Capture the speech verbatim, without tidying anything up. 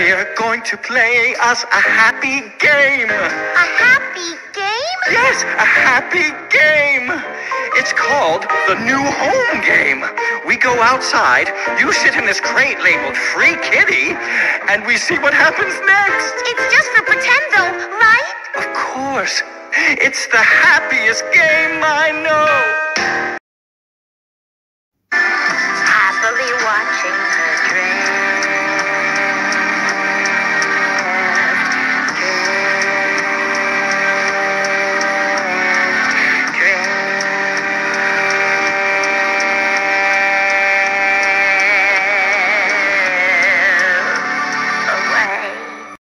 We're going to play us a happy game. A happy game? Yes, a happy game. It's called the new home game. We go outside, you sit in this crate labeled Free Kitty, and we see what happens next. It's just for pretend though, right? Of course. It's the happiest game.